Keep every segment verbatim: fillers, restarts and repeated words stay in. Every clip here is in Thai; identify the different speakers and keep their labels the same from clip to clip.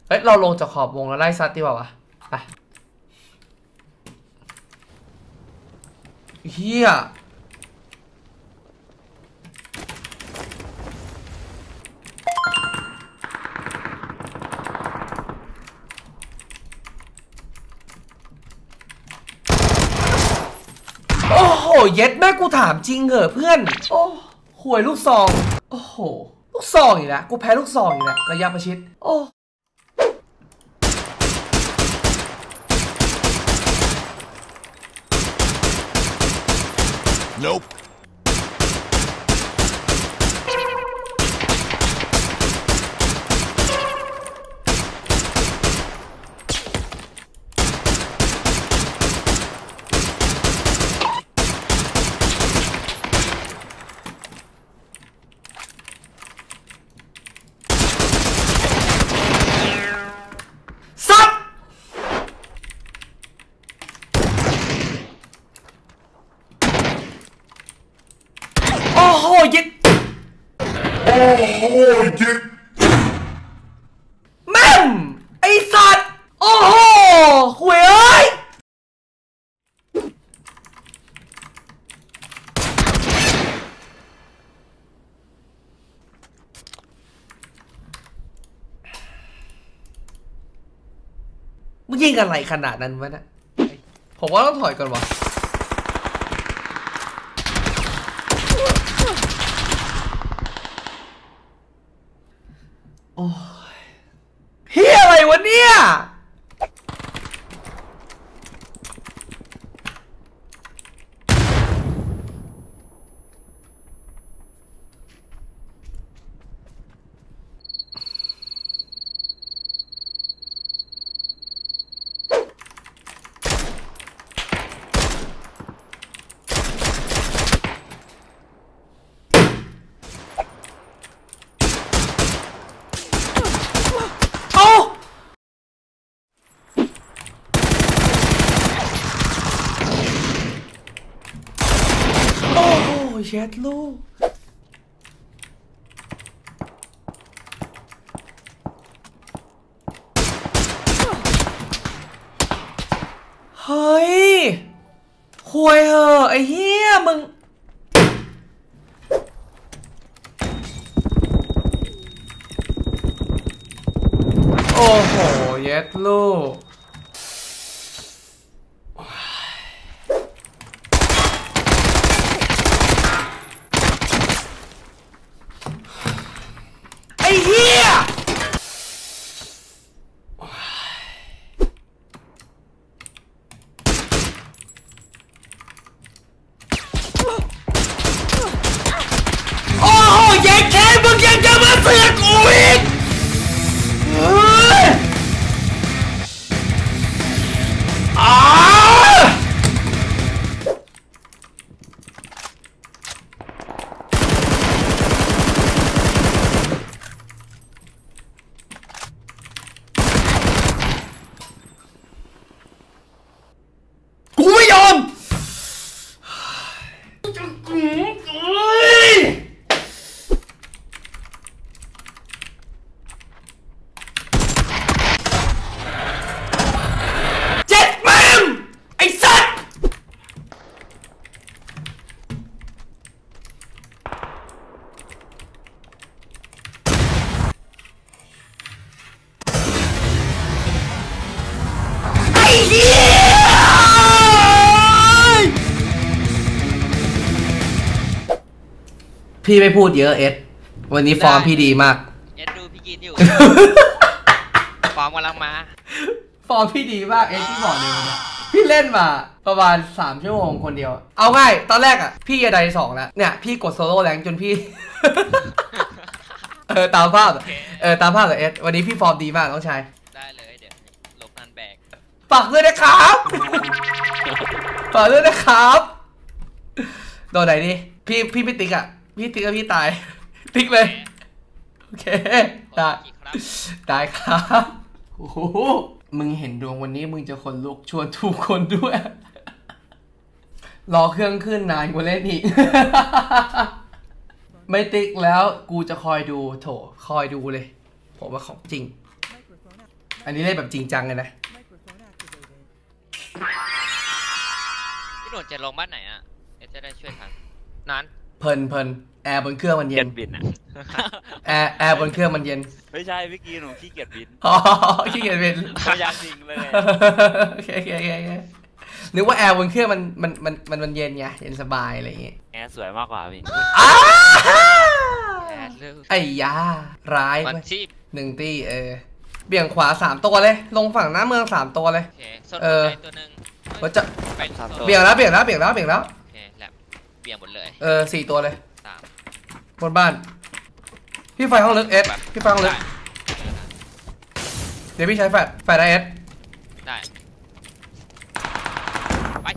Speaker 1: เฮ้ยเราลงจากขอบวงแล้วไล่ซัดดีกว่าวะไปเฮียโอ้โหเย็ดแม่กูถามจริงเหรอเพื่อนโอ้ห่วยลูกซองโอ้โหลูกซองอีกแล้วกูแพ้ลูกซองอีกแล้วระยะประชิดโอ้
Speaker 2: Nope.
Speaker 1: Oh, get.
Speaker 2: Oh, get.
Speaker 1: แม่มไอสัตว์โอ้โหห่วยเอ้ยมึงยิงอะไรขนาดนั้นวะเนี่ยผมว่าต้องถอยก่อนวะโอ้ยเฮียอะไรวะเนี่ยเช็ดลูกเฮ้ยคุยเหอะไอ้เหี้ยมึงโอ้โหเย็ดลูกพี่ไม่พูดเยอะเอ็ดวันนี้ฟอร์มพี่ดีมาก
Speaker 3: เอ็ดดูพี่กินอยู่ ฟอร์มกำลังมา
Speaker 1: ฟอร์มพี่ดีมากเอ็ดที่บอกเลยนะพี่เล่นมาประมาณสามชั่วโมงคนเดียวเอาง่ายตอนแรกอ่ะพี่จะได้สองแล้วเนี่ยพี่กดโซโล่แรงจนพี่ เออตามภาพเออตามภาพแต่เอ็ดวันนี้พี่ฟอร์มดีมากน้องชาย
Speaker 3: ได้เลยเดี๋ยวลบนันแบก
Speaker 1: ฝากด้วยนะครับฝากด้วยนะครับโดนไหนดิพี่พี่ไม่ติ๊กอ่ะพี่ติ๊กกับพี่ตายติ๊กเลยโอเคได้ได้ครับโอ้โหมึงเห็นดวงวันนี้มึงจะคนลุกชวนทุกคนด้วยรอเครื่องขึ้นนานกว่าเล่นอีกไม่ติ๊กแล้วกูจะคอยดูโถคอยดูเลยผมว่าของจริงอันนี้เล่นแบบจริงจังเลยนะ
Speaker 3: พี่หนุ่มจะลงบ้านไหนอ่ะเดี๋ยวจะได้ช่วยทันนั้น
Speaker 1: เพลินเพลินแอร์บนเครื่องมัน
Speaker 2: เกี
Speaker 1: เย็
Speaker 2: ย
Speaker 1: น
Speaker 2: จบินอ่ะ
Speaker 1: แอร์แอร์บนเครื่องมันเย็น
Speaker 2: ไม่ใช่พี่กีหนูขี้เกียจบิน
Speaker 1: อ๋อขี้เกียจเป็น
Speaker 2: เขาอยากจริงเลย
Speaker 1: โอเคโอเคโอเคโอเคนึกว่าแอร์บนเครื่องมันมันมันมันมันเย็นไงเย็นสบายอะไรอย่างงี้
Speaker 2: แอร์สวยมากกว่าพี่
Speaker 1: อ้า
Speaker 3: แอดเลือก
Speaker 1: ไอ้ยาร้าย
Speaker 3: มัน
Speaker 1: เว้ย
Speaker 3: ชีพ
Speaker 1: หนึ่งตีเออเบี่ยงขวาสามตัวเลย ลงฝั่งหน้าเมืองสามตัวเลย
Speaker 3: โอเคส้น
Speaker 1: เอ
Speaker 3: หัว
Speaker 1: อ
Speaker 3: ใจตัวหนึ่ง
Speaker 1: ว่าจะ
Speaker 3: ไปโซน
Speaker 1: เบี่ยงแล้วเบี่ยงแล้วเบี่ยงแล้วเบี่ยงแล้ว
Speaker 3: โอเคแลบเบี่ยงหมดเลย
Speaker 1: เออสี่ตัวเลย
Speaker 3: สาม
Speaker 1: บนบ้าน พี่ไฟห้องลึกเอสพี่ไฟห้องลึก
Speaker 3: ได้
Speaker 1: เดี๋ยวพี่ใช้แฟลชแฟลชได้เอส
Speaker 3: ได้ไป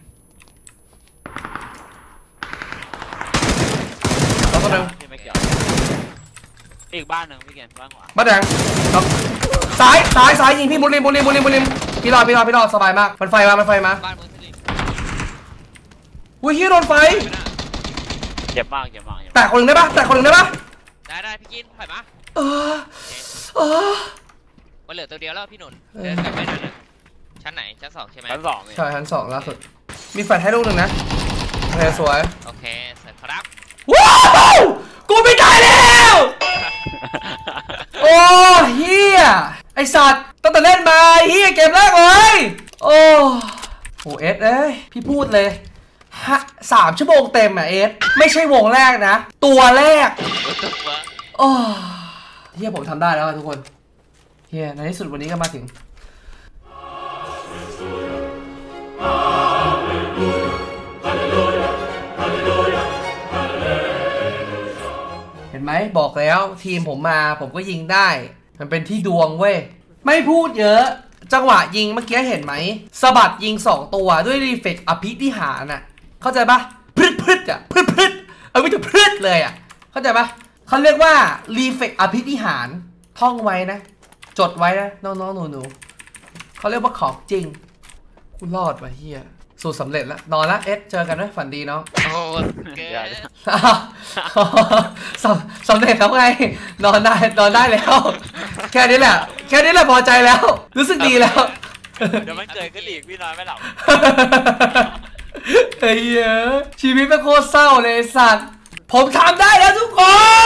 Speaker 1: แล้วตัวหนึ่ง
Speaker 2: พี่ไม่เกี่ยวอีกบ้านหนึ่งพี่เกียรบ้านขวา
Speaker 1: บ้านแดงครับซ้ายซ้ายซ้ายยิงพี่มุลิมมุลิมมุลิมมุลิมพี่รอดพี่รอดพี่รอดสบายมากมันไฟมามันไฟมา
Speaker 3: บ้านมือสลิป
Speaker 1: อุ้ยเฮียโดนไฟ
Speaker 3: ไม่น่า
Speaker 2: เจ็บมากเจ็บมากเจ็บ
Speaker 1: แตะคนหนึ่งได้ปะแตะคนหนึ่งได้ปะ
Speaker 3: ได้ได้พี่กินถอยมา
Speaker 1: เออเออ
Speaker 3: มันเหลือตัวเดียวแล้วพี่หนุ่ม
Speaker 1: เออ
Speaker 3: เดินกลับไปนั่นน่ะชั้นไหนชั้นสองใช่ไหม
Speaker 2: ชั้นสองเนี่ย
Speaker 1: ใช่ชั้นสองล่าสุดมีแฟลชให้ลูกหนึ่งนะโอเคสวย
Speaker 3: โอเคเสร็จครับ
Speaker 1: ว้าวกูไม่ได้แล้วโอ้เฮียไอสัตว์ตั้งแต่เล่นมาเฮียเกมแรกเลยโอ้โหเอสเอ้ยพี่พูดเลยฮะสามชั่วโมงเต็มอ่ะเอสไม่ใช่วงแรกนะ ตัวแรก โอ้เฮียผมทำได้แล้วอะทุกคนเฮียในที่สุดวันนี้ก็มาถึงเห็นไหมบอกแล้วทีมผมมาผมก็ยิงได้ มันเป็นที่ดวงเว้ยไม่พูดเยอะ จังหวะยิงเมื่อกี้เห็นไหมสะบัดยิงสองตัวด้วยรีเฟกอภิธิหารน่ะเข้าใจปะพรึดพรึดอ่ะพรึดพรึดเอาไม่ถูกพรึดเลยอ่ะเข้าใจปะเขาเรียกว่ารีเฟกอภิธิหารท่องไว้นะจดไว้นะน้องๆหนูๆเขาเรียกว่าของจริงกูรอดว่ะเฮียสูตรสำเร็จแล้วนอนละเอสเจอกันนะฝันดีเนาะ
Speaker 3: โอ้เก๋
Speaker 1: สำสำเร็จแล้วไงนอนได้นอนได้แล้ว แค่นี้แหละแค่นี้แหละพอใจแล้ว รู้สึกดีแล้ว
Speaker 2: เดี๋ยวมันเกิดขึ้นอีกพี่นอนไม่หลับ
Speaker 1: เฮ้ยชีวิตเป็นโคตรเศร้าเลยไอ้สัตว์ผมทำได้แล้วทุกคน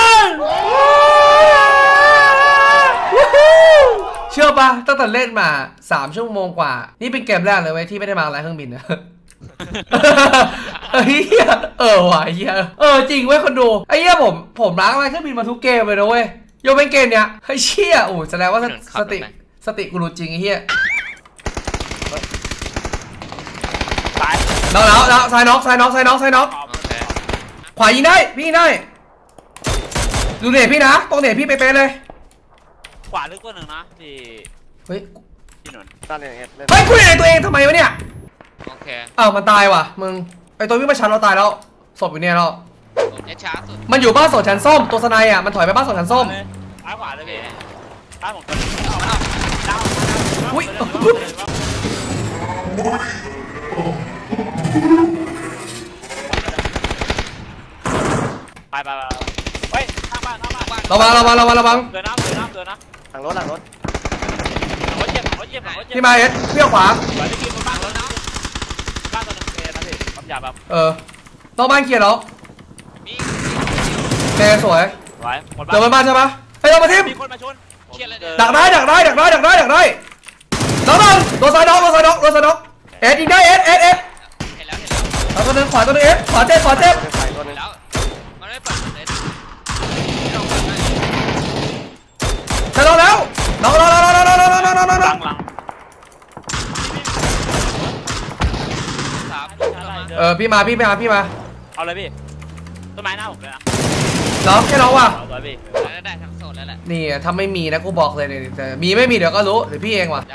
Speaker 1: เชื่อปะตั้งแต่เล่นมาสามชั่วโมงกว่านี่เป็นเกมแรกเลยเว้ยที่ไม่ได้มาไลฟ์เครื่องบินนะ เฮ้ยเออว่ะเฮียเออจริงเว้ยคนดูไอ้เหี้ยผมผมล้างอะไรเครื่องบินมาทุกเกมเลยนะเว้ยยกเป็นเกมเนี้ยเฮ้ยเชี่ยโอ้แสดงว่าสติสติกูรู้จริงไอ้เหี้ย
Speaker 2: ตาย
Speaker 1: น็อกแล้วแล้วซ้ายน็อกซ้ายน็อกซ้ายน็อกซ้ายน็อก
Speaker 2: ขอบ
Speaker 3: โอเค
Speaker 1: ขวายิงได้พี่ยิงได้ดูเน็ตพี่นะตรงเน็ตพี่เป๊ะๆเลย
Speaker 2: ขวาลึกกว่าหนึ่งนะพี่
Speaker 1: เฮ้ย
Speaker 2: พี่หนุน
Speaker 4: ตอนนี้เล่น
Speaker 1: เฮ้ยกูอยู่ในตัวเองทำไมวะเนี่ย
Speaker 3: โอเค
Speaker 1: อ้าวมันตายว่ะมึงไอตัววิ่งมาชั้นเราตายแล้วศพอยู่เนี่ยเรา
Speaker 3: เอชช้าสุด
Speaker 1: มันอยู่บ้านโสดชั้นส้มตัวสไนอ่ะมันถอยไปบ้านโสดชั้นส้ม
Speaker 2: ซ้ายขวาเลย
Speaker 3: โอเค
Speaker 2: พี่ซ้ายผมตัวนี้เอาเอาดาว
Speaker 1: อุ๊ย
Speaker 2: ไปไปไปเฮ้ยข้างบ้านข้างบ้าน
Speaker 1: ระวังระวังระวังระวัง
Speaker 2: เดินน้ำเดินน้ำเดินน้
Speaker 4: หลังรถหลังรถ
Speaker 2: ำรถเจ็บรถเจ็บรถเจ็บ
Speaker 1: พี่มาเอสพี่เอาขวา
Speaker 2: ไหวได้กินบนบ้านรถน้ำบ้านตัวนึงเอนะพี่ปั๊มยาแบบ
Speaker 1: เออนอกบ้านเคลียร์แล้ว
Speaker 3: มี
Speaker 1: เคสวย
Speaker 2: ไหวหมด
Speaker 1: เดินไปบ้านใช่ปะเฮ้ยเรามาทิม
Speaker 2: มีคนมาชน
Speaker 3: เครียดเลยเนี่ย
Speaker 1: ดักได้ดักได้ดักได้ดักได้ดักได้น้องน้องตัวซ้ายน้องตัวซ้ายน้องตัวซ้ายน้องเอสยิงได้เอสเอสเอส
Speaker 3: เห็นแล้วเห็นแล้ว
Speaker 1: แล้วตัวนึงขวาตัวนึงเอสขวาเจ็บขวาเจ็บ
Speaker 4: ไปไฟตัวหนึง
Speaker 3: แล้วมันไม่เปิดเลยไม่ลองเปิดเลย
Speaker 1: ใช่น้องแล้วน้องน้องน้องน้องน้องน้องน้องน้องน้อง
Speaker 2: หลังหลัง
Speaker 3: สาม
Speaker 1: เออพี่มาพี่มาพี่มา
Speaker 2: เอาเลยพี่ต้นไม้หน้าผมเลยนะ
Speaker 1: น้องแค่น้องว่ะ
Speaker 2: เอาเลยพี่
Speaker 3: ได้ได้ทั้งโซนแล้วแหละ
Speaker 1: นี่ถ้าไม่มีนะกูบอกเลยเนี่ยแต่มีไม่มีเดี๋ยวก็รู้เดี๋ยวพี่เองว่ะ
Speaker 2: ได้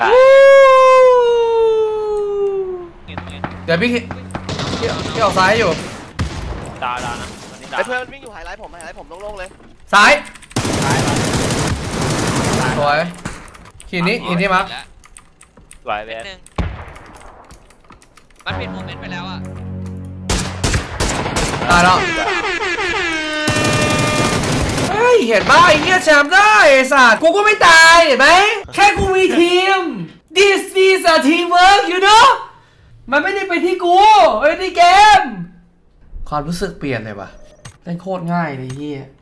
Speaker 3: เห็นไหม
Speaker 1: เดี๋ยวพี่พี่พี่ออกซ้ายอยู่
Speaker 2: ดาวดาวนะวันนี้ดาว
Speaker 4: ไอ้เพื่อนมันวิ่งอยู่ไฮไลท์ผมไฮไลท์ผมโล่งๆเลย
Speaker 1: ซ้าย
Speaker 2: ซ้ายมา
Speaker 1: สวยขีดนี้ขีดนี้มั้ง
Speaker 3: แล้ว
Speaker 2: สวยเบ
Speaker 3: นิด
Speaker 2: ส
Speaker 3: นึงมันเป็นโมเมนต์ไปแล้วอ่ะ
Speaker 1: ตายแล้วเฮ้ยเห็นป่ะไอ้เหี้ยแชมป์ได้ไอ้สัตว์กูก็ไม่ตายเห็นไหมแค่กูมีทีทีมเวิร์กอยู่เนาะมันไม่ได้ไปที่กูไอ้ที่เกมความรู้สึกเปลี่ยนเลยว่ะเล่นโคตรง่ายเลยเฮีย